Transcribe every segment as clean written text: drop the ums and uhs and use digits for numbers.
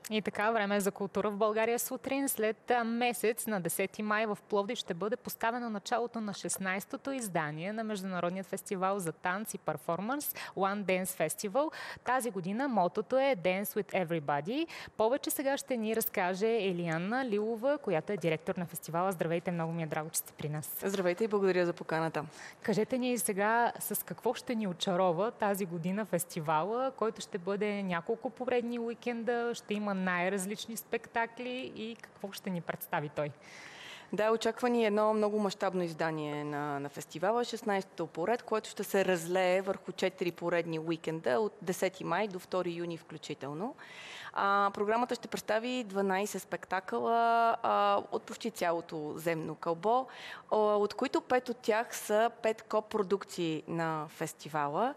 И така, време е за култура в България сутрин. След месец на 10 май в Пловдив ще бъде поставено началото на 16-то издание на Международният фестивал за танц и перформанс One Dance Festival. Тази година мотото е Dance with Everybody. Повече сега ще ни разкаже Елиана Лилова, която е директор на фестивала. Здравейте, много ми е драго, че сте при нас. Здравейте и благодаря за поканата. Кажете ни сега с какво ще ни очарова тази година фестивала, който ще бъде няколко поредни уикенда, ще има най-различни спектакли и какво ще ни представи той? Да, очаква ни едно много мащабно издание на фестивала, 16-то поред, което ще се разлее върху 4 поредни уикенда от 10 май до 2 юни включително. Програмата ще представи 12 спектакъла от почти цялото земно кълбо, от които 5 от тях са 5 копродукции на фестивала.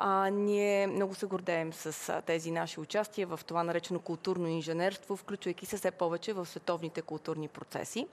Ние много се гордеем с тези наши участия в това наречено културно инженерство, включвайки се все повече в световните културни процеси.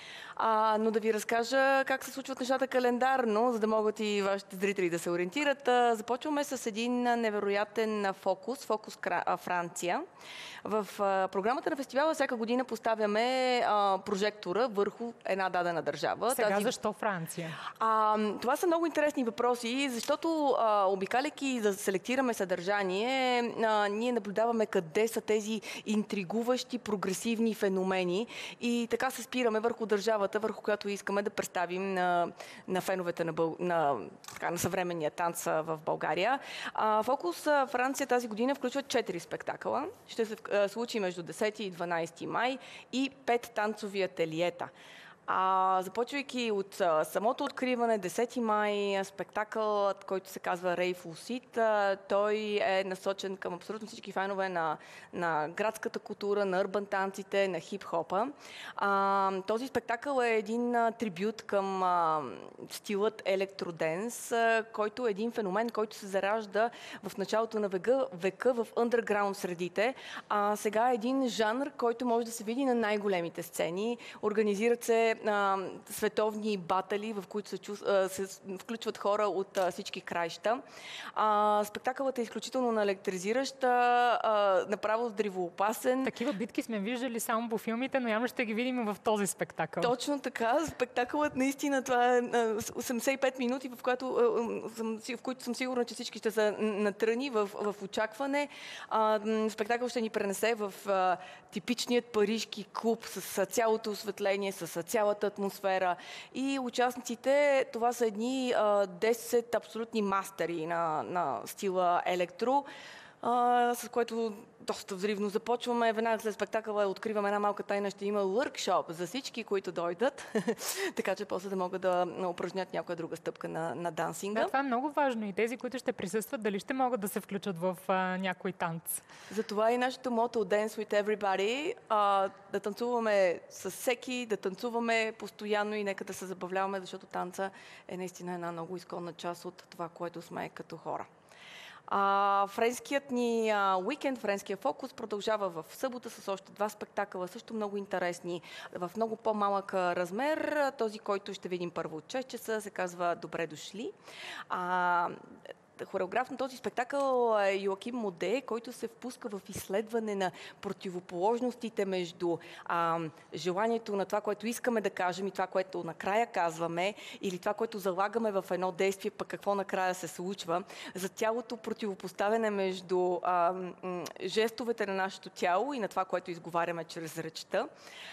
Но да ви разкажа как се случват нещата календарно, за да могат и вашите зрители да се ориентират. Започваме с един невероятен фокус Франция. В програмата на фестивала всяка година поставяме прожектора върху една дадена държава. Сега защо Франция? Това са много интересни въпроси, защото обикаляйки да селектираме съдържание, ние наблюдаваме къде са тези интригуващи, прогресивни феномени и така се спираме върху държавата, върху която искаме да представим на феновете на съвременния танц в България. Фокус Франция тази година включва 4 спектакъла. Ще се случи между 10 и 12 май и 5 танцови ателиета. Започвайки от самото откриване, 10 май, спектакълът, който се казва Rave Lucid, той е насочен към абсолютно всички фенове на градската култура, на урбан танците, на хип-хопа. Този спектакъл е един трибют към стилът електроденс, който е един феномен, който се заражда в началото на века в underground средите. Сега е един жанр, който може да се види на най-големите сцени. Организират се световни батали, в които се включват хора от всички краища. Спектакълът е изключително наелектризиращ, направо древоопасен. Такива битки сме виждали само по филмите, но явно ще ги видим в този спектакъл. Точно така. Спектакълът наистина това е 85 минути, в които съм сигурна, че всички ще са натръни в очакване. Спектакъл ще ни пренесе в типичният парижки клуб с цялото осветление, с цялата атмосфера. И участниците, това са едни 10 абсолютни мастери на стила електро, с което доста взривно започваме. Веднага след спектакъла откриваме една малка тайна. Ще има workshop за всички, които дойдат, така че после да могат да упражнят някоя друга стъпка на дансинга. Да, това е много важно. И тези, които ще присъстват, дали ще могат да се включат в някой танц? Затова и нашето мото Dance with Everybody, да танцуваме с всеки, да танцуваме постоянно и нека да се забавляваме, защото танца е наистина една много изконна част от това, което сме като хора. Френският ни уикенд, френския фокус продължава в събота с още 2 спектакъла, също много интересни, в много по-малък размер. Този, който ще видим първо от 6 часа, се казва Добре дошли. Хореограф на този спектакъл е Йоаким Моде, който се впуска в изследване на противоположностите между желанието на това, което искаме да кажем и това, което накрая казваме, или това, което залагаме в едно действие, пък какво накрая се случва. За цялото противопоставяне между жестовете на нашето тяло и на това, което изговаряме чрез речта.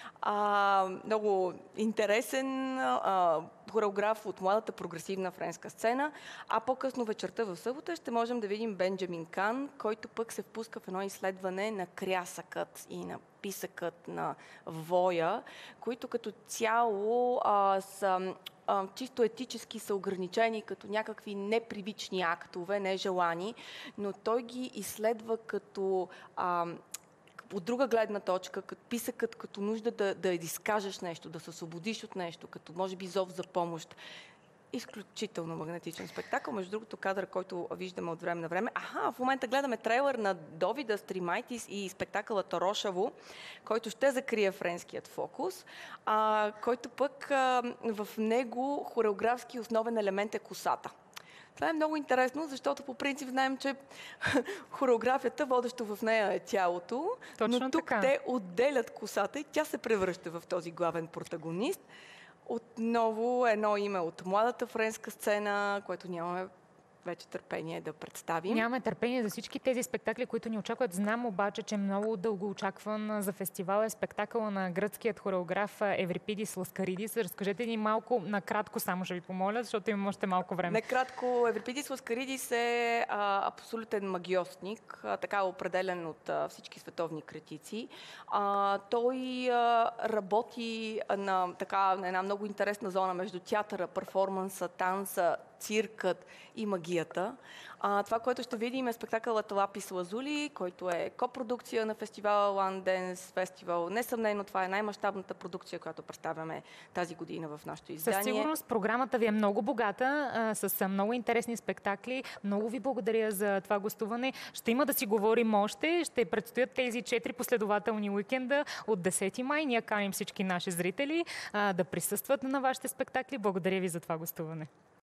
Много интересен хореограф от младата прогресивна френска сцена, а по-късно вечерта в събота ще можем да видим Бенджамин Кан, който пък се впуска в едно изследване на крясъкът и на писъкът на воя, които като цяло са чисто етически са ограничени като някакви непривични актове, нежелани, но той ги изследва като от друга гледна точка, като писъкът, като нужда да изкажеш нещо, да се освободиш от нещо, като може би зов за помощ. Изключително магнетичен спектакъл. Между другото, кадър, който виждаме от време на време. В момента гледаме трейлър на Довида Стримайтис и спектакълът Рошаво, който ще закрие френският фокус, който пък в него хореографски основен елемент е косата. Това е много интересно, защото по принцип знаем, че хореографията, водещо в нея е тялото, Точно но тук така. те отделят косата и тя се превръща в този главен протагонист. Отново едно име от младата френска сцена, което нямаме вече търпение да представим. Нямаме търпение за всички тези спектакли, които ни очакват. Знам обаче, че много дълго очакван за фестивала е спектакъла на гръцкият хореограф Еврипидис Ласкаридис. Разкажете ни малко, накратко само ще ви помоля, защото имам още малко време. Накратко, Еврипидис Ласкаридис е абсолютен магиосник, така определен от всички световни критици. Той работи на една много интересна зона между театъра, перформанса, танца, циркът и магията. Това, което ще видим е спектакълът Лапис Лазули, който е копродукция на фестивала One Dance Festival. Несъмнено, това е най-мащабната продукция, която представяме тази година в нашото издание. Със сигурност програмата ви е много богата, с много интересни спектакли. Много ви благодаря за това гостуване. Ще има да си говорим още. Ще предстоят тези 4 последователни уикенда от 10 май. Ние каним всички наши зрители да присъстват на вашите спектакли. Благодаря ви за това гостуване.